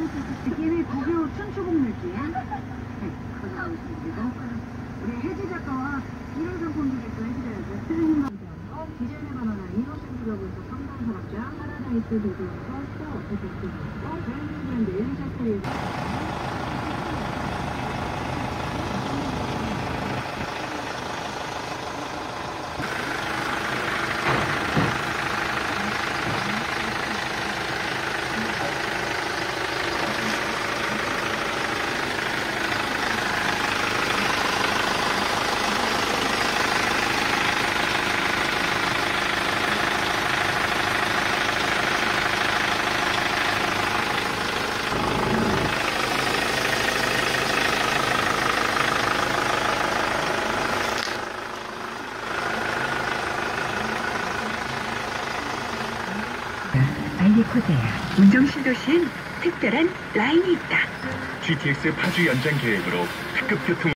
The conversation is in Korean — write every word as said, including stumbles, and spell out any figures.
느낌이 고교 춘추국 느낌. 네, 가져가고 있습니다. 우리 혜지 작가와 이런 상품들을 또 해드려야죠. 선생님과 디자인에 관한 이노션 클럽에서 삼단 서랍장, 파라다이스 도서에서 스포 에펙트에서 브랜드 브랜드 엘리샤코에서 알리코드야. 운정실 도시엔 특별한 라인이 있다. 지티엑스 파주 연장 계획으로 특급 교통